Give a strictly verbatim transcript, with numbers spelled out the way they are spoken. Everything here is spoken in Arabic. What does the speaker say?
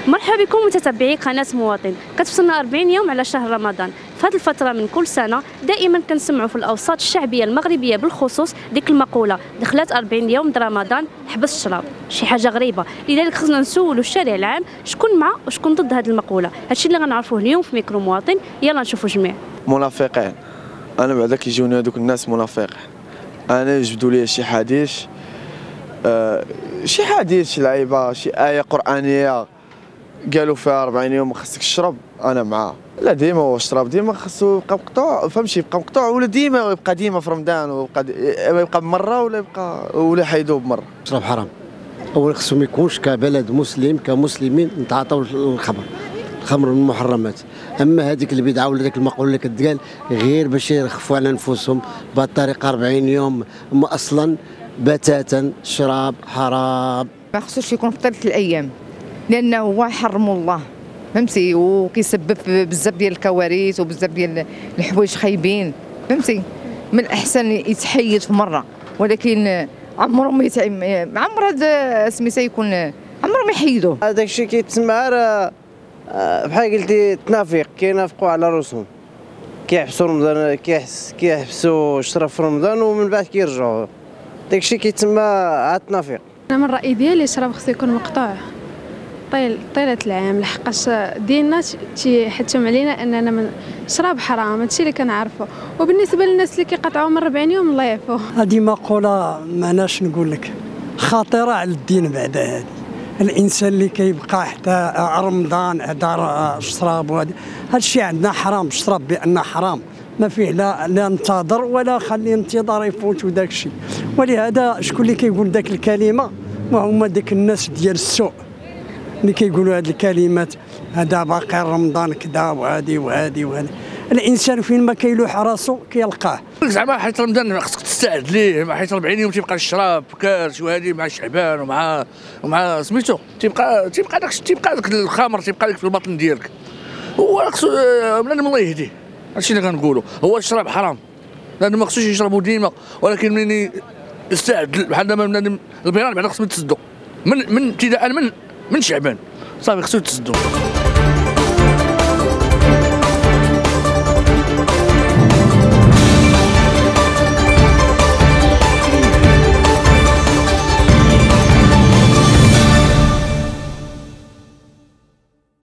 مرحبا بكم متتبعي قناة مواطن. كتوصلنا أربعين يوم على شهر رمضان. في هذه الفترة من كل سنة دائما كنسمعوا في الأوساط الشعبية المغربية بالخصوص ديك المقولة دخلات أربعين يوم د رمضان حبس الشراب، شي حاجة غريبة. لذلك خصنا نسولوا الشارع العام شكون مع وشكون ضد هذه المقولة. هادشي اللي غنعرفوه اليوم في ميكرو مواطن. يلا نشوفوا جميع. منافقين، انا بعدا كيجوني هذوك الناس منافقين. انا يجبدوا لي شي حديث آه شي حديث شي لعيبه شي ايه قرانيه قالوا فيها أربعين يوم ما خصك تشرب، انا معاه. لا ديما هو الشراب ديما خصو يبقى مقطوع، فهمتي؟ يبقى مقطوع ولا ديما يبقى ديما في رمضان، ويبقى يبقى بمره ولا يبقى ولا حيدوه بمره. الشراب حرام. اول خصو ما يكونش كبلد مسلم كمسلمين نتعاطوا الخمر. الخمر من المحرمات. اما هذيك البدعه ولا ديك المقوله اللي كتقال غير باش يرخفوا على انفسهم بهذه الطريقه أربعين يوم، اما اصلا بتاتا الشراب حرام. ما خصوش يكون في ثلاث الايام لانه هو حرم الله، فهمتي؟ وكيسبب بزاف ديال الكوارث وبزاف ديال الحوايج خايبين، فهمتي؟ من الاحسن يتحيد في مره، ولكن عمره ما يتعم عمر هذا سميتها يكون عمره ما يحيدوه. هذاك الشيء كيتسمى بحال قلتي التنافق، كينافقوا على راسهم، كيحبسوا رمضان، كيحس كيحبسوا الشراب في رمضان ومن بعد كيرجعوا. داك الشيء كيتسمى التنافق. انا من الراي ديالي الشراب خصو يكون مقطوع طيل طيله العام، لحقاش ديننا تيحتم علينا اننا من الشراب حرام. هادشي اللي كنعرفوا. وبالنسبه للناس اللي كيقطعوا من أربعين يوم الله يعفو. هذه مقوله معناش نقول لك خطيره على الدين. بعد هذه الانسان اللي كيبقى حتى رمضان هذا الشراب وهذا هادشي عندنا حرام. الشراب بانه حرام ما فيه لا لا انتظر ولا خلي انتظار يفوت وداك الشيء. ولهذا شكون اللي كيقول ذاك الكلمه؟ وهما ديك الناس ديال السوء اللي كيقولوا هذه الكلمات، هذا باقي رمضان كذا وهذه وهذه وهذه. الانسان فين ما كيلوح راسو كيلقاه. زعما حيت رمضان خصك تستعد ليه، حيت أربعين يوم تيبقى الشراب كارش وهذه مع شعبان ومع ومع سميتو تيبقى تيبقى داك تيبقى داك الخمر تيبقى لك في البطن ديالك. هو خصو بنادم الله يهديه. هادشي اللي كنقولوا. هو الشراب حرام، بنادم ما خصوش يشربوا ديما، ولكن ملي يستعد بحال دابا بنادم البيران بعدا خصهم يتسدوا من من ابتداء من من شعبان صافي خصو يتسدوا.